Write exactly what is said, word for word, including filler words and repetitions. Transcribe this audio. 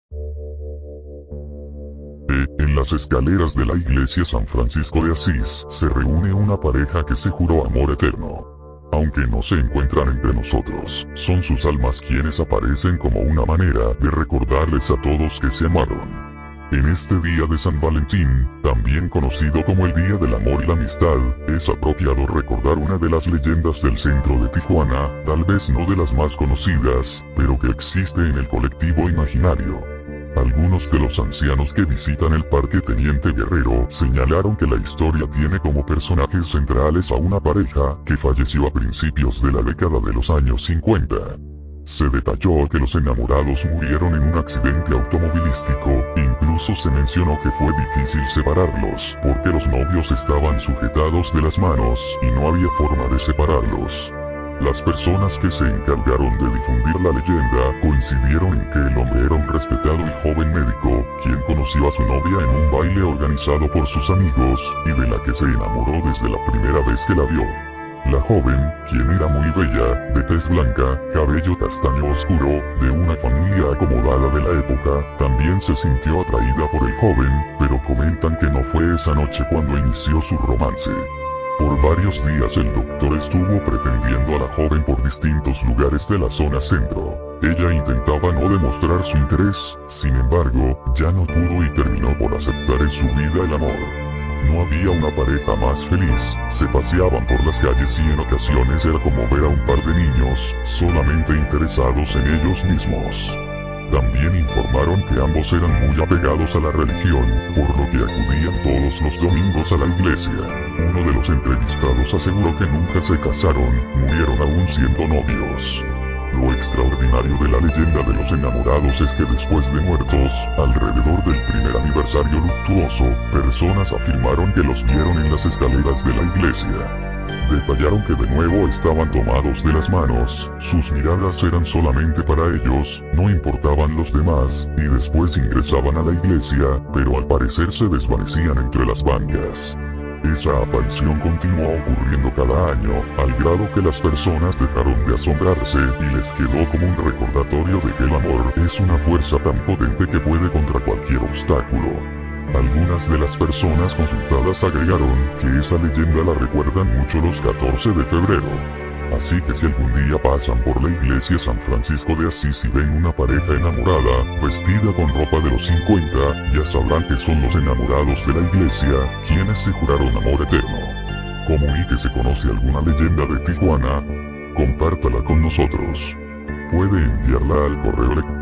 E, en las escaleras de la iglesia San Francisco de Asís, se reúne una pareja que se juró amor eterno. Aunque no se encuentran entre nosotros, son sus almas quienes aparecen como una manera de recordarles a todos que se amaron. En este día de San Valentín, también conocido como el Día del Amor y la Amistad, es apropiado recordar una de las leyendas del centro de Tijuana, tal vez no de las más conocidas, pero que existe en el colectivo imaginario. Algunos de los ancianos que visitan el Parque Teniente Guerrero señalaron que la historia tiene como personajes centrales a una pareja que falleció a principios de la década de los años cincuenta. Se detalló que los enamorados murieron en un accidente automovilístico, incluso se mencionó que fue difícil separarlos, porque los novios estaban sujetados de las manos, y no había forma de separarlos. Las personas que se encargaron de difundir la leyenda coincidieron en que el hombre era un respetado y joven médico, quien conoció a su novia en un baile organizado por sus amigos, y de la que se enamoró desde la primera vez que la vio. La joven, quien era muy bella, de tez blanca, cabello castaño oscuro, de una familia acomodada de la época, también se sintió atraída por el joven, pero comentan que no fue esa noche cuando inició su romance. Por varios días el doctor estuvo pretendiendo a la joven por distintos lugares de la zona centro. Ella intentaba no demostrar su interés, sin embargo, ya no pudo y terminó por aceptar en su vida el amor. No había una pareja más feliz, se paseaban por las calles y en ocasiones era como ver a un par de niños, solamente interesados en ellos mismos. También informaron que ambos eran muy apegados a la religión, por lo que acudían todos los domingos a la iglesia. Uno de los entrevistados aseguró que nunca se casaron, murieron aún siendo novios. Lo extraordinario de la leyenda de los enamorados es que después de muertos, alrededor del primer aniversario luctuoso, personas afirmaron que los vieron en las escaleras de la iglesia. Detallaron que de nuevo estaban tomados de las manos, sus miradas eran solamente para ellos, no importaban los demás, y después ingresaban a la iglesia, pero al parecer se desvanecían entre las bancas. Esa aparición continuó ocurriendo cada año, al grado que las personas dejaron de asombrarse y les quedó como un recordatorio de que el amor es una fuerza tan potente que puede contra cualquier obstáculo. Algunas de las personas consultadas agregaron que esa leyenda la recuerdan mucho los catorce de febrero. Así que si algún día pasan por la iglesia San Francisco de Asís y ven una pareja enamorada, vestida con ropa de los cincuenta, ya sabrán que son los enamorados de la iglesia, quienes se juraron amor eterno. Comuníquese, conoce alguna leyenda de Tijuana, compártala con nosotros. Puede enviarla al correo electrónico